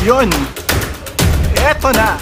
Yun! Eto na!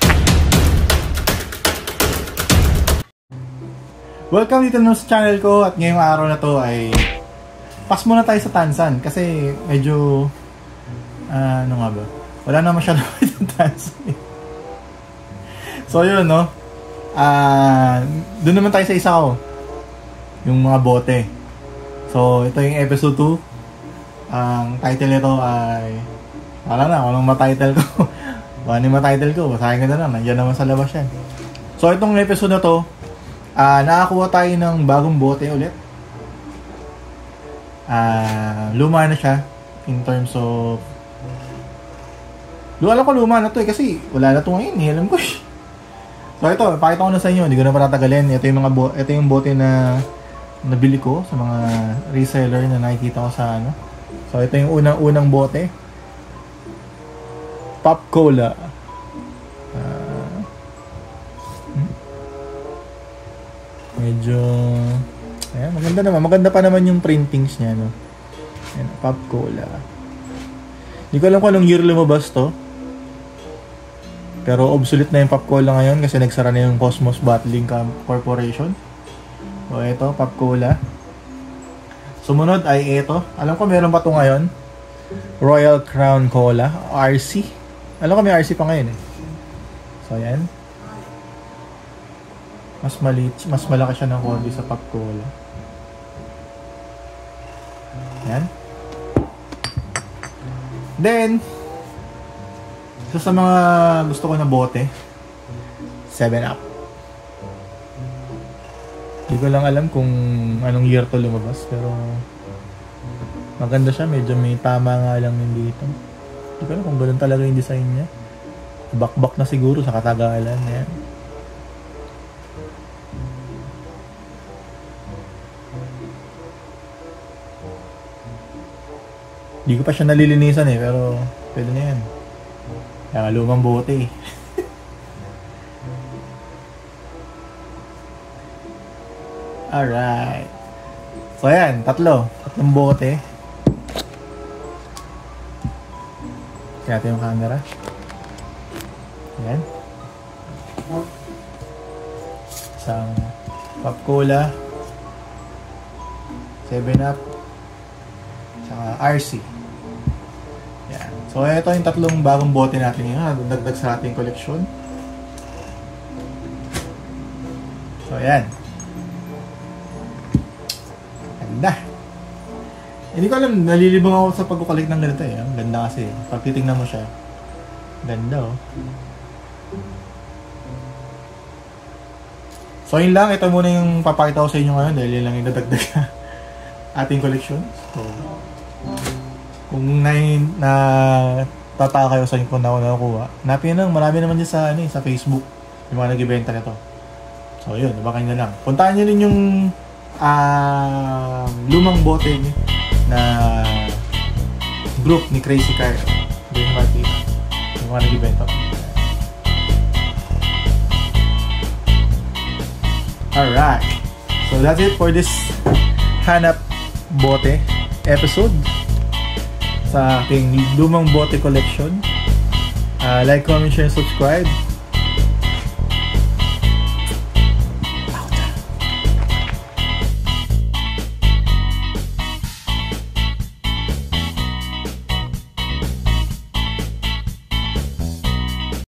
Welcome dito sa channel ko at ngayong araw na to ay pass muna tayo sa Tansan kasi medyo ano nga ba? Wala na masyadong itong Tansan. So yun no. Doon naman tayo sa isa ko. Yung mga bote. So ito yung episode 2. Ang title nito ay wala na, walang ma-title ko. Wala ni ma-title ko, basahin ko na lang. Nandiyan naman sa labas yan. So itong episode na to, nakakuha tayo ng bagong bote ulit. Luma na siya in terms of alam ko luma na to kasi wala na to ngayon, alam ko. So ito, pakita ko na sa inyo, hindi ko na patatagalin. Ito yung ito yung bote na nabili ko sa mga reseller na nakikita ko sa ano. So ito yung unang bote. Pop Cola. Medyo ayan, maganda naman. Maganda pa naman yung printings niya, no. Ayan, Pop Cola. Hindi ko alam kung anong year lumabas to. Pero obsolete na yung Pop Cola ngayon kasi nagsara na yung Cosmos Bottling Corporation. So ito, Pop Cola. Sumunod ay ito. Alam ko meron pa to ngayon. Royal Crown Cola, RC. Alam ko may RC pa ngayon eh. So ayan. Mas maliit, mas malaki siya ng konti sa Pop Cola. Yan. Then, isa sa mga gusto ko na bote, 7-Up. Hindi ko lang alam kung anong year to lumabas, pero maganda siya. Medyo may tama nga lang yung dito. Hindi ko alam kung ganoon talaga yung design niya. Bakbak na siguro sa katagalan. Yan. Hindi ko pa siya nalilinisan eh, pero pwede na yan. Kaya lumang bote eh. Alright. So ayan, tatlong bote. Kaya ito yung camera. Ayan. Isang Pop Cola, 7-Up, saka RC. Yan. So ito yung tatlong bagong bote natin ngayon. Dagdag sa ating koleksyon. So ayan. Ganda. Hindi ko alam, nalilibang ako sa pagkukulik ng ganito eh. Ang ganda kasi. Pag titignan mo siya, ganda oh. So yun lang, ito muna yung papakita ko sa inyo ngayon dahil yun lang yung dadagdag ating koleksyon. So, kung tataka kayo sa inyo kung nakuha, hanapin lang, marami naman dyan sa, sa Facebook yung mga nag-ibenta nito. So yun, baka nyo lang. Puntahan nyo rin yung lumang bote na group ni Crazy Car. Doon yung makikita yung mga nag-ibenta. Alright, so that's it for this hanap bote episode sa ating lumang bote collection. Like, comment, share, subscribe.